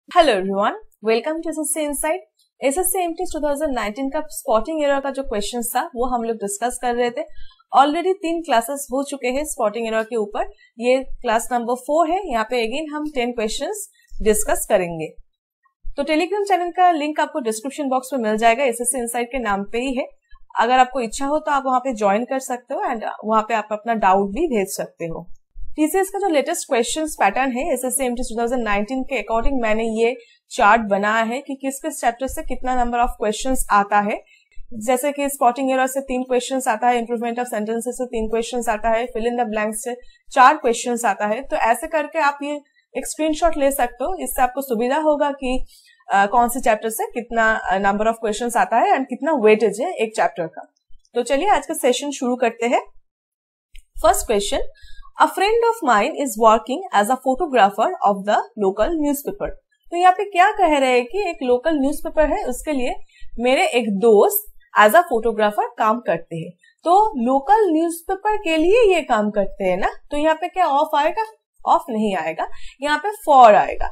Hello everyone, welcome to SSC insight. SSC MTS 2019 का spotting error का जो question था वो हम लोग डिस्कस कर रहे थे। ऑलरेडी 3 क्लासेस हो चुके हैं स्पॉटिंग एरर के ऊपर। ये क्लास नंबर 4 है। यहाँ पे अगेन हम 10 क्वेश्चंस डिस्कस करेंगे। तो टेलीग्राम चैनल का लिंक आपको डिस्क्रिप्शन बॉक्स में मिल जाएगा, एसएससी इनसाइट के नाम पे ही है। अगर आपको इच्छा हो तो आप वहां पे ज्वाइन कर सकते हो एंड वहां पे आप अपना डाउट भी भेज सकते हो। टीसीएस का जो लेटेस्ट क्वेश्चंस पैटर्न है एसएससी एमटीएस 2019 के अकॉर्डिंग मैंने ये चार्ट बनाया है कि किस किस चैप्टर से कितना नंबर ऑफ क्वेश्चंस आता है। जैसे कि स्पॉटिंग एरर से 3 क्वेश्चंस आता है, इंप्रूवमेंट ऑफ सेंटेंसेस से 3 क्वेश्चंस आता है, फिल इन द ब्लैंक्स से 4 क्वेश्चंस आता है। तो ऐसे करके आप ये एक स्क्रीनशॉट ले सकते हो। इससे आपको सुविधा होगा कि कौन से चैप्टर से कितना नंबर ऑफ क्वेश्चंस आता है एंड कितना वेटेज है एक चैप्टर का। तो चलिए आज का सेशन शुरू करते हैं। First question, A friend of mine is working as a photographer of the local newspaper। तो यहाँ पे क्या कह रहे हैं कि एक लोकल न्यूज़पेपर है, उसके लिए मेरे एक दोस्त एज अ फोटोग्राफर काम करते हैं। तो लोकल न्यूज़पेपर के लिए ये काम करते हैं ना, तो यहाँ पे क्या ऑफ आएगा? ऑफ नहीं आएगा, यहाँ पे फॉर आएगा।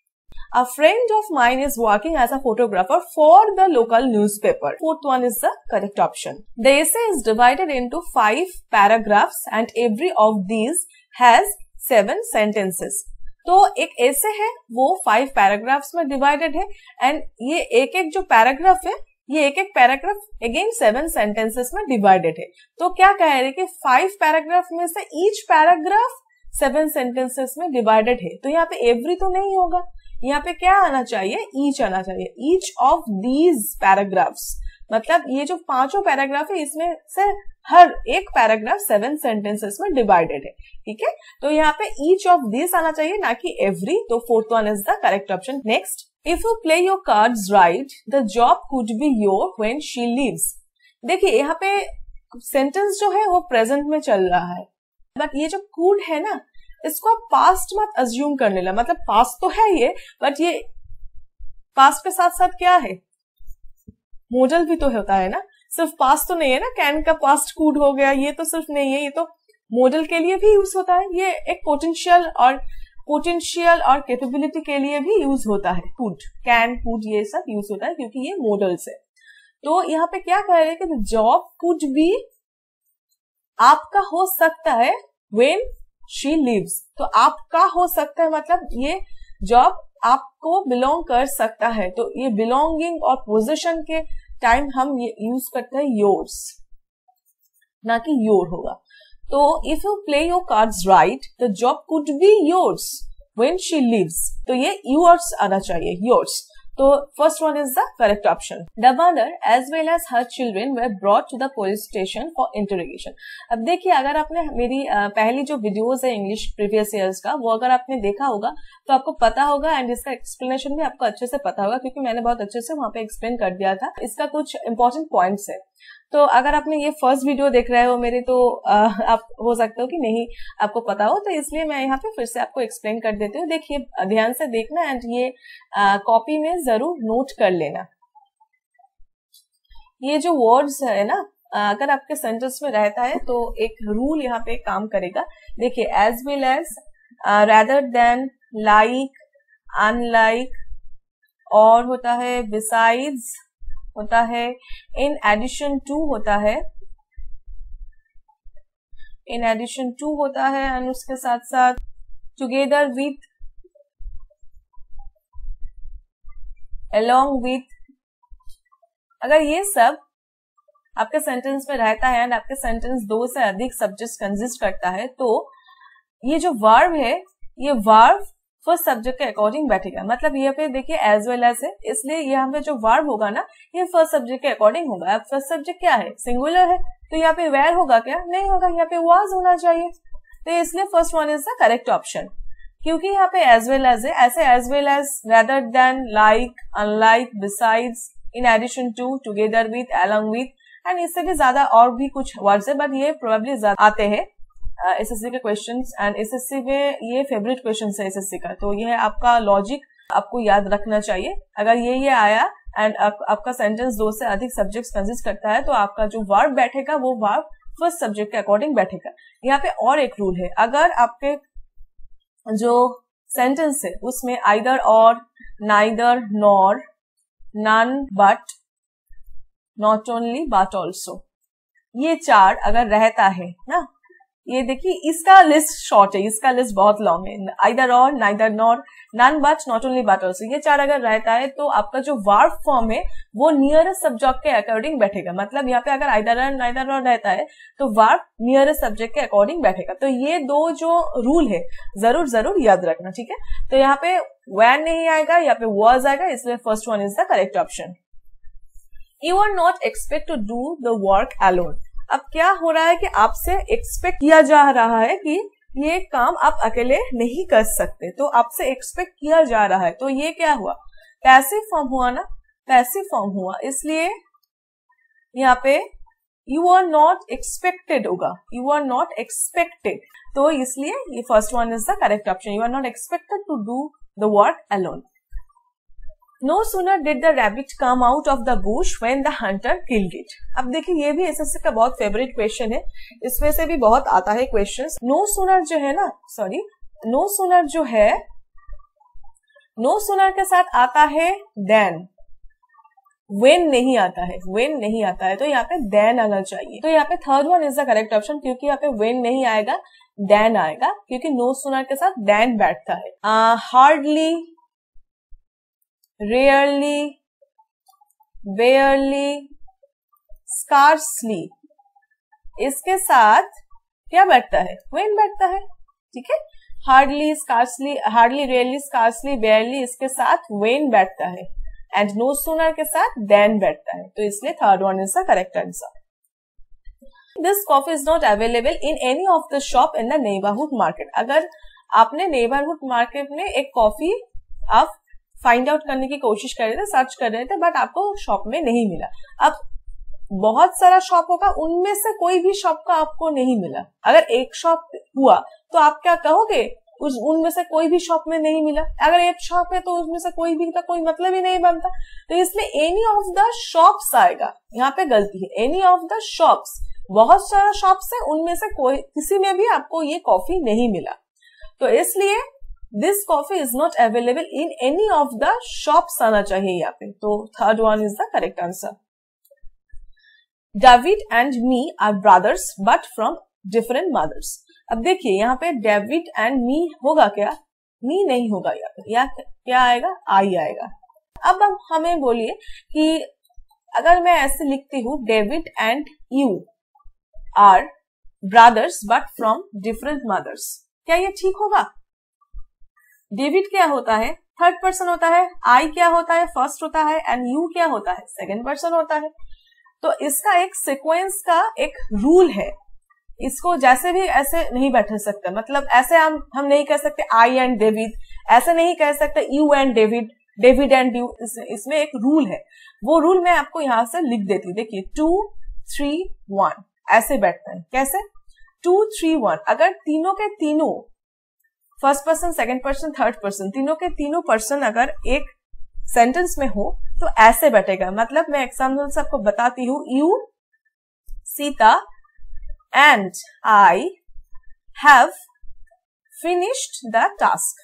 A friend of mine is working as a photographer for the local newspaper. Fourth one is the correct option. The essay is divided into 5 paragraphs and every of these has 7 sentences. तो एक essay है वो 5 paragraphs में divided है and ये एक एक जो पैराग्राफ है ये एक एक पैराग्राफ अगेन 7 sentences में divided है। तो क्या कह रहे हैं कि 5 पैराग्राफ में से each पैराग्राफ 7 sentences में divided है। तो यहाँ पे every तो नहीं होगा, यहाँ पे क्या आना चाहिए? ईच आना चाहिए। ईच ऑफ दीज पैराग्राफ्स, मतलब ये जो 5 पैराग्राफ है इसमें से हर एक पैराग्राफ 7 सेंटेंसेस में डिवाइडेड है। ठीक है, तो यहाँ पे ईच ऑफ दिस आना चाहिए, ना कि एवरी। तो fourth one is the correct option. Next, if you play your cards right the job could be your when she leaves. देखिए यहाँ पे सेंटेंस जो है वो प्रेजेंट में चल रहा है, बट ये जो कुड है ना इसको आप पास्ट मत अज्यूम करने लगा। मतलब पास्ट तो है ये, बट ये पास्ट के साथ साथ क्या है? मॉडल भी तो होता है ना, सिर्फ पास्ट तो नहीं है ना। कैन का पास्ट कुड हो गया, ये तो सिर्फ नहीं है, ये तो मॉडल के लिए भी यूज होता है। ये एक पोटेंशियल और कैपेबिलिटी के लिए भी यूज होता है। कुड, कैन, कुड ये सब यूज होता है क्योंकि ये मॉडल्स है। तो यहाँ पे क्या कह रहे हैं कि जॉब कुड भी आपका हो सकता है व्हेन शी लिव्स। तो आपका हो सकता है मतलब ये जॉब आपको बिलोंग कर सकता है। तो ये बिलोंगिंग और पोजीशन के टाइम हम ये यूज करते हैं योर्स, ना कि योर होगा। तो if you play your cards right the job could be yours when she leaves. तो ये योर्स आना चाहिए, योर्स। तो first one is the correct option. The mother as well as her children were brought to the police station for interrogation. अब देखिए, अगर आपने मेरी पहली जो वीडियोस है इंग्लिश प्रीवियस ईयर्स का, वो अगर आपने देखा होगा तो आपको पता होगा एंड इसका एक्सप्लेनेशन भी आपको अच्छे से पता होगा क्योंकि मैंने बहुत अच्छे से वहां पे एक्सप्लेन कर दिया था। इसका कुछ इंपॉर्टेंट पॉइंट्स है। तो अगर आपने ये फर्स्ट वीडियो देख रहे हो मेरी, तो आप हो सकते हो कि नहीं आपको पता हो, तो इसलिए मैं यहाँ पे फिर से आपको एक्सप्लेन कर देती हूँ। देखिए, ध्यान से देखना एंड ये कॉपी में जरूर नोट कर लेना। ये जो वर्ड्स है ना, अगर आपके सेंटेंस में रहता है तो एक रूल यहाँ पे काम करेगा। देखिए, as well as, rather than, like, unlike, और होता है, बिसाइड्स होता है, इन एडिशन टू होता है, इन एडिशन टू होता है एंड उसके साथ साथ टुगेदर विथ, along with। अगर ये सब आपके सेंटेंस में रहता है एंड आपके सेंटेंस 2 से अधिक सब्जेक्ट्स कंसिस्ट करता है, तो ये जो वर्ब है ये वर्ब फर्स्ट सब्जेक्ट के अकॉर्डिंग बैठेगा। मतलब यहाँ पे देखिए एज वेल एज है, इसलिए यहाँ पे जो वर्ब होगा ना ये फर्स्ट सब्जेक्ट के अकॉर्डिंग होगा। अब फर्स्ट सब्जेक्ट क्या है? सिंगुलर है, तो यहाँ पे वेयर होगा क्या? नहीं होगा, यहाँ पे वाज होना चाहिए। तो इसलिए first one is the correct option, क्योंकि यहाँ पे एज वेल एज है। ऐसे as well as, rather than, like, unlike, besides, in addition to, together with, along with and इससे भी ज्यादा और भी कुछ वर्ड्स है, बट ये प्रोबेबली ज्यादा आते हैं एसएससी के क्वेश्चंस एंड एसएससी में ये फेवरेट क्वेश्चन है एसएससी का। तो ये आपका लॉजिक आपको याद रखना चाहिए। अगर ये आया एंड आपका सेंटेंस 2 से अधिक सब्जेक्ट्स कंसिस्ट करता है तो आपका जो वर्ब बैठेगा वो वर्ब फर्स्ट सब्जेक्ट के अकॉर्डिंग बैठेगा। यहाँ पे और एक रूल है, अगर आपके जो सेंटेंस है उसमें आइदर और neither nor, none but, not only but also, ये चार अगर रहता है ना, ये देखिए इसका लिस्ट शॉर्ट है, इसका लिस्ट बहुत लॉन्ग है, आइदर और, neither nor, none but, not only but also, ये चार अगर रहता है तो आपका जो वर्ब फॉर्म है वो नियरेस्ट सब्जेक्ट के अकॉर्डिंग बैठेगा। मतलब यहाँ पे अगर आइदर और नाइदर और रहता है तो वर्ब नियरेस्ट सब्जेक्ट के अकॉर्डिंग बैठेगा। तो ये दो जो रूल है जरूर जरूर याद रखना, ठीक है। तो यहाँ पे व्हेन नहीं आएगा, यहाँ पे वाज आएगा, इसलिए first one is the correct option. You are not expect to do the work alone. अब क्या हो रहा है कि आपसे एक्सपेक्ट किया जा रहा है कि ये काम आप अकेले नहीं कर सकते, तो आपसे एक्सपेक्ट किया जा रहा है, तो ये क्या हुआ, पैसिव फॉर्म हुआ ना, पैसिव फॉर्म हुआ, इसलिए यहाँ पे यू आर नॉट एक्सपेक्टेड होगा, यू आर नॉट एक्सपेक्टेड, तो इसलिए ये first one is the correct option, you are not expected to do the work alone. No sooner did the rabbit come out of the bush when the hunter killed it। अब देखिए ये भी SSC का बहुत favourite question है, इसमें से भी बहुत आता है क्वेश्चंस। नो सूनर जो है ना, सॉरी, नो सूनर जो है, नो सूनर के साथ आता है देन, when नहीं आता है, when नहीं आता है, तो यहाँ पे then आना चाहिए। तो यहाँ पे third one is the correct option, क्योंकि यहाँ पे when नहीं आएगा, then आएगा, क्योंकि नो सूनर के साथ then बैठता है। हार्डली, rarely, barely, scarcely, इसके साथ क्या बैठता है, when बैठता है, ठीक है। hardly, scarcely, hardly, rarely, scarcely, barely, इसके साथ when बैठता है, एंड no sooner के साथ then बैठता है, तो इसलिए third one is the correct answer. This coffee is not available in any of the shop in the neighborhood market। अगर आपने neighborhood market में एक कॉफी आप फाइंड आउट करने की कोशिश कर रहे थे, सर्च कर रहे थे, बट आपको शॉप में नहीं मिला। अब बहुत सारा शॉप होगा, उनमें से कोई भी शॉप का आपको नहीं मिला। अगर एक शॉप हुआ तो आप क्या कहोगे, उनमें से कोई भी शॉप में नहीं मिला। अगर एक शॉप है तो उसमें से कोई भी का कोई मतलब ही नहीं बनता, तो इसलिए एनी ऑफ द शॉप्स आएगा, यहाँ पे गलती है, एनी ऑफ द शॉप्स, बहुत सारा शॉप्स है, उनमें से कोई किसी में भी आपको ये कॉफी नहीं मिला, तो इसलिए this coffee is not available in any of the shops आना चाहिए यहाँ पे, तो third one is the correct answer. David and me are brothers but from different mothers. अब देखिए यहाँ पे डेविड एंड मी होगा क्या, मी नहीं होगा यहाँ पे, या क्या आएगा, आई आएगा। अब हमें बोलिए कि अगर मैं ऐसे लिखती हूँ David and you are brothers but from different mothers, क्या ये ठीक होगा? डेविड क्या होता है, थर्ड पर्सन होता है, आई क्या होता है, फर्स्ट होता है, एंड यू क्या होता है, सेकंड पर्सन होता है। तो इसका एक सीक्वेंस का एक रूल है, इसको जैसे भी ऐसे नहीं बैठ सकते, मतलब ऐसे हम नहीं कह सकते आई एंड डेविड, ऐसे नहीं कह सकते you and David, David and you, इसमें एक रूल है, वो रूल मैं आपको यहां से लिख देती हूँ। देखिए 2 3 1 ऐसे बैठते हैं, कैसे 2 3 1, अगर तीनों के तीनों first person, second person, third person, तीनों के तीनों पर्सन अगर एक सेंटेंस में हो तो ऐसे बैठेगा। मतलब मैं एग्जाम्पल से आपको बताती हूँ, you Sita and I have finished the task.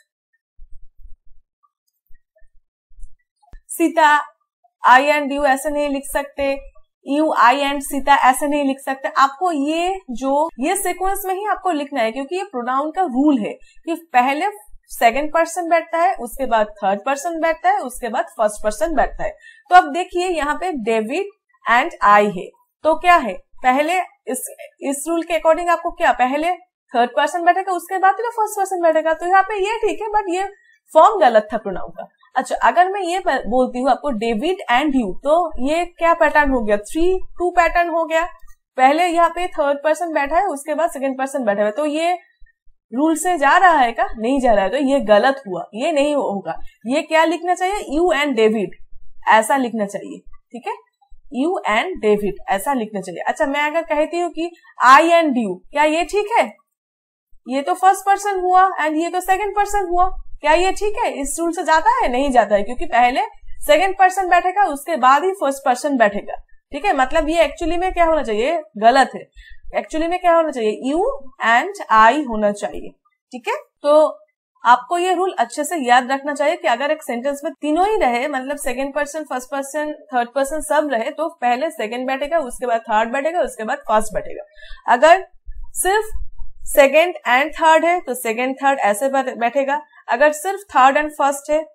Sita, I and you ऐसे नहीं लिख सकते, यू आई एंड सीता ऐसे नहीं लिख सकते, आपको ये सीक्वेंस में ही आपको लिखना है, क्योंकि ये प्रोनाउन का रूल है कि पहले सेकंड पर्सन बैठता है, उसके बाद थर्ड पर्सन बैठता है, उसके बाद फर्स्ट पर्सन बैठता है। तो अब देखिए यहाँ पे डेविड एंड आई है, तो क्या है, पहले इस रूल के अकॉर्डिंग आपको क्या, पहले थर्ड पर्सन बैठेगा, उसके बाद फर्स्ट पर्सन बैठेगा, तो यहाँ पे ये ठीक है, बट ये फॉर्म गलत था प्रोनाउन का। अच्छा, अगर मैं ये बोलती हूँ आपको डेविड एंड यू, तो ये क्या पैटर्न हो गया, 3-2 पैटर्न हो गया। पहले यहाँ पे थर्ड पर्सन बैठा है, उसके बाद सेकंड पर्सन बैठा है, तो ये रूल से जा रहा है क्या, नहीं जा रहा है, तो ये गलत हुआ, ये नहीं होगा। ये क्या लिखना चाहिए, यू एंड डेविड ऐसा लिखना चाहिए, ठीक है, यू एंड डेविड ऐसा लिखना चाहिए। अच्छा, मैं अगर कहती हूँ कि आई एंड यू, क्या ये ठीक है? ये तो फर्स्ट पर्सन हुआ एंड ये तो सेकंड पर्सन हुआ, क्या ये ठीक है? इस रूल से जाता है? नहीं जाता है, क्योंकि पहले सेकंड पर्सन बैठेगा, उसके बाद ही फर्स्ट पर्सन बैठेगा, ठीक है। मतलब ये एक्चुअली में क्या होना चाहिए, गलत है। एक्चुअली में क्या होना चाहिए, यू एंड आई होना चाहिए, ठीक है। तो आपको ये रूल अच्छे से याद रखना चाहिए कि अगर एक सेंटेंस में तीनों ही रहे, मतलब second person, first person, third person सब रहे, तो पहले सेकंड बैठेगा, उसके बाद थर्ड बैठेगा, उसके बाद फर्स्ट बैठेगा। अगर सिर्फ सेकंड एंड थर्ड है तो सेकंड थर्ड ऐसे बैठेगा। अगर सिर्फ थर्ड एंड फर्स्ट है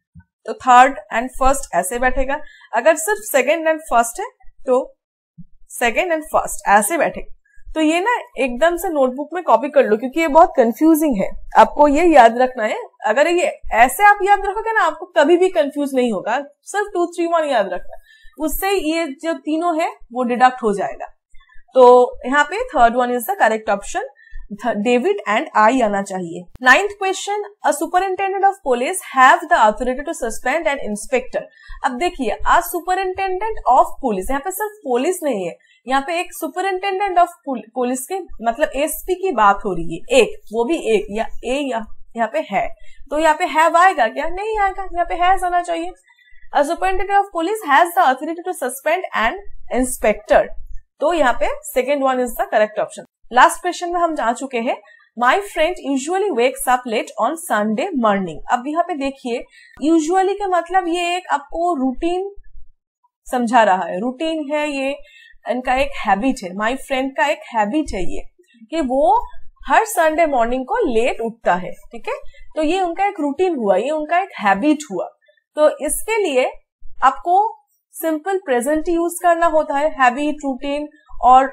तो थर्ड एंड फर्स्ट ऐसे बैठेगा। अगर सिर्फ सेकंड एंड फर्स्ट है तो सेकंड एंड फर्स्ट ऐसे बैठेगा। तो ये ना एकदम से नोटबुक में कॉपी कर लो, क्योंकि ये बहुत कंफ्यूजिंग है, आपको ये याद रखना है। अगर ये ऐसे आप याद रखोगे ना, आपको कभी भी कंफ्यूज नहीं होगा। सिर्फ 2, 3, 1 याद रखना, उससे ये जो तीनों है वो डिडक्ट हो जाएगा। तो यहाँ पे third one is the correct option, David and I आना चाहिए। 9th question, a superintendent of police have the authority to suspend an inspector. अब देखिए, अ सुपरिंटेंडेंट ऑफ पुलिस, यहाँ पे सिर्फ पुलिस नहीं है, यहाँ पे एक सुपरिंटेंडेंट ऑफ पुलिस के मतलब एसपी की बात हो रही है। एक, वो भी एक, या ए यहाँ पे है, तो यहाँ पे हैव आएगा क्या? नहीं आएगा, यहाँ पे हैज आना चाहिए। A superintendent of police has the authority to suspend an inspector, तो यहाँ पे second one is the correct option. Last question में हम जा चुके हैं, my friend usually wakes up late on Sunday morning. अब यहाँ पे देखिए, यूजुअली का मतलब ये एक आपको रूटीन समझा रहा है, रूटीन है ये, इनका एक हैबिट है, माई फ्रेंड का एक हैबिट है ये, कि वो हर संडे मॉर्निंग को लेट उठता है। ठीक है, तो ये उनका एक रूटीन हुआ, ये उनका एक हैबिट हुआ। तो इसके लिए आपको सिंपल प्रेजेंट यूज करना होता है, हैबिट, रूटीन और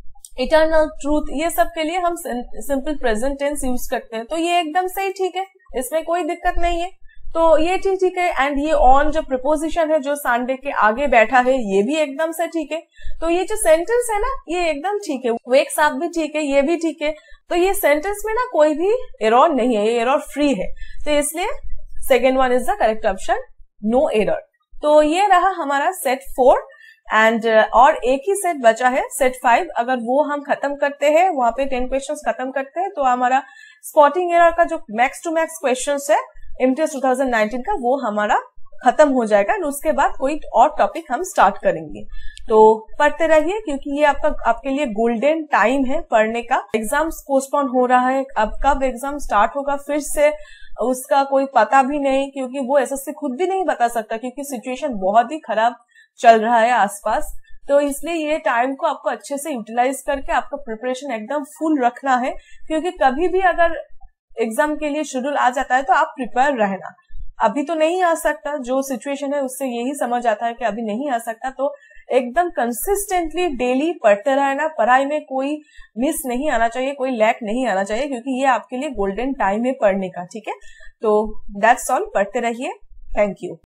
इटर्नल ट्रूथ, ये सब के लिए हम सिंपल प्रेजेंट टेंस यूज करते हैं। तो ये एकदम सही, ठीक है, इसमें कोई दिक्कत नहीं है। तो ये ठीक है। एंड ये ऑन जो प्रिपोजिशन है जो संडे के आगे बैठा है, ये भी एकदम से ठीक है। तो ये जो सेंटेंस है ना, ये एकदम ठीक है। वेक्स अप भी ठीक है, ये भी ठीक है। तो ये सेंटेंस में ना कोई भी एरर नहीं है, ये एरर फ्री है। तो इसलिए second one is the correct option, no error. तो ये रहा हमारा सेट 4 एंड और एक ही सेट बचा है, सेट 5। अगर वो हम खत्म करते हैं, वहां पे 10 क्वेश्चंस खत्म करते हैं, तो हमारा स्पॉटिंग एरर का जो मैक्स टू मैक्स क्वेश्चंस है एमटीएस 2019 का, वो हमारा खत्म हो जाएगा। और उसके बाद कोई और टॉपिक हम स्टार्ट करेंगे। तो पढ़ते रहिए, क्योंकि ये आपके लिए गोल्डन टाइम है पढ़ने का। एग्जाम्स पोस्टपोन हो रहा है, अब कब एग्जाम स्टार्ट होगा फिर से उसका कोई पता भी नहीं, क्योंकि वो एसएससी खुद भी नहीं बता सकता, क्योंकि सिचुएशन बहुत ही खराब चल रहा है आसपास। तो इसलिए ये टाइम को आपको अच्छे से यूटिलाइज करके आपका प्रिपरेशन एकदम फुल रखना है, क्योंकि कभी भी अगर एग्जाम के लिए शेड्यूल आ जाता है तो आप प्रिपेयर रहना। अभी तो नहीं आ सकता, जो सिचुएशन है उससे यही समझ आता है कि अभी नहीं आ सकता। तो एकदम कंसिस्टेंटली डेली पढ़ते रहना, पढ़ाई में कोई मिस नहीं आना चाहिए, कोई लैक नहीं आना चाहिए, क्योंकि ये आपके लिए गोल्डन टाइम है पढ़ने का। ठीक है, तो दैट्स ऑल, पढ़ते रहिए। Thank you.